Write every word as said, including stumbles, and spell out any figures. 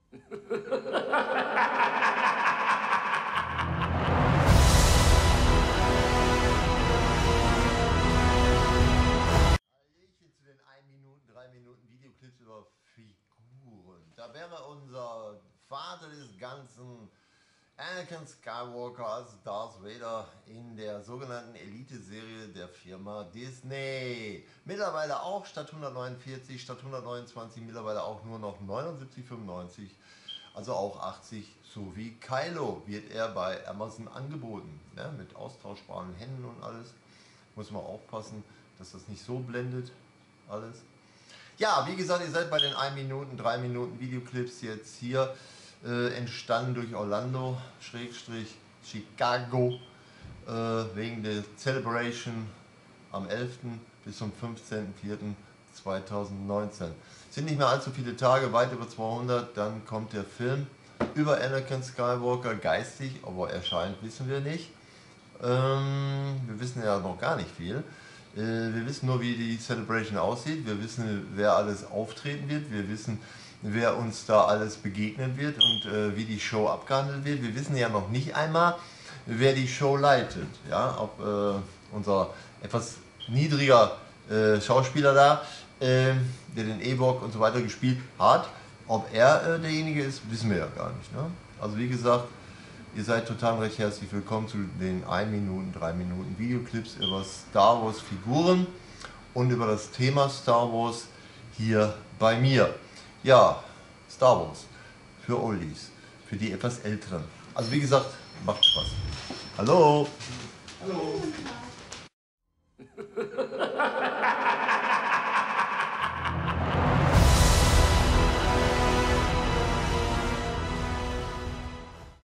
Hallöchen zu den ein Minuten, drei Minuten Videoclips über Figuren. Da wäre unser Vater des Ganzen, Anakin Skywalker als Darth Vader in der sogenannten Elite-Serie der Firma Disney. Mittlerweile auch statt hundertneunundvierzig, statt hundertneunundzwanzig, mittlerweile auch nur noch neunundsiebzig fünfundneunzig, also auch achtzig, so wie Kylo wird er bei Amazon angeboten. Ja, mit austauschbaren Händen und alles. Muss man aufpassen, dass das nicht so blendet, alles. Ja, wie gesagt, ihr seid bei den ein Minuten, drei Minuten Videoclips jetzt hier. Äh, entstanden durch Orlando, Schrägstrich Chicago, äh, wegen der Celebration am elften bis zum fünfzehnten vierten zweitausendneunzehn. Sind nicht mehr allzu viele Tage, weit über zweihundert, dann kommt der Film über Anakin Skywalker, geistig, ob er erscheint, wissen wir nicht. Ähm, wir wissen ja noch gar nicht viel. Äh, wir wissen nur, wie die Celebration aussieht, wir wissen, wer alles auftreten wird, wir wissen, wer uns da alles begegnen wird und äh, wie die Show abgehandelt wird. Wir wissen ja noch nicht einmal, wer die Show leitet. Ja? Ob äh, unser etwas niedriger äh, Schauspieler da, äh, der den Ewok und so weiter gespielt hat, ob er äh, derjenige ist, wissen wir ja gar nicht. Ne? Also wie gesagt, ihr seid total recht herzlich willkommen zu den ein Minuten, drei Minuten Videoclips über Star Wars Figuren und über das Thema Star Wars hier bei mir. Ja, Star Wars für Oldies, für die etwas Älteren. Also wie gesagt, macht Spaß. Hallo! Hallo!